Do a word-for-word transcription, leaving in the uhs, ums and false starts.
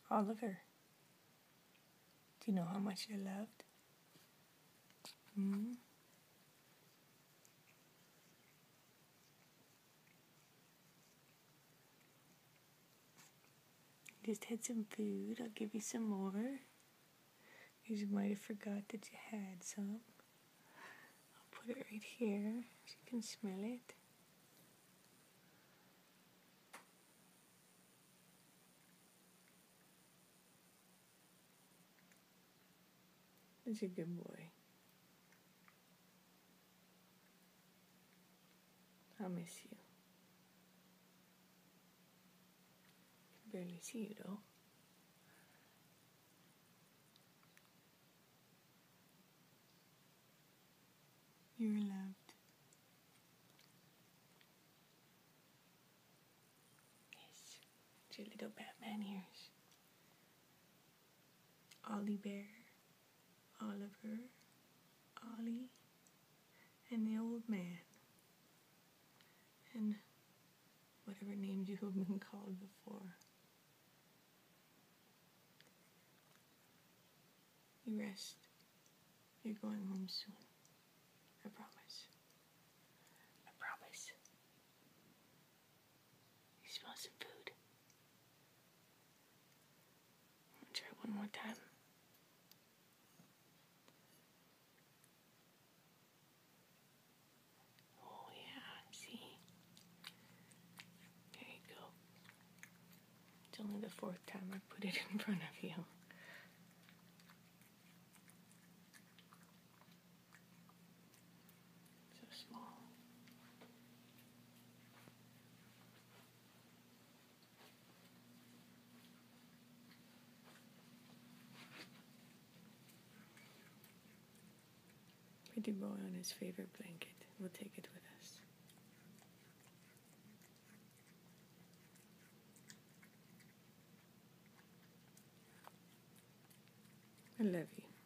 Oliver, do you know how much you're loved? Hmm? Just had some food. I'll give you some more. Because you might have forgot that you had some. I'll put it right here so you can smell it. That's a good boy. I'll miss you. I can barely see you though. You're loved. Yes. It's your little Batman ears. Ollie Bear, Oliver, Ollie, and the old man. And whatever names you have been called before. You rest. You're going home soon. I promise. I promise. You smell some food. I'll try one more time. Oh yeah, see? There you go. It's only the fourth time I put it in front of you. So small. Pretty boy on his favorite blanket. We'll take it with us. I love you.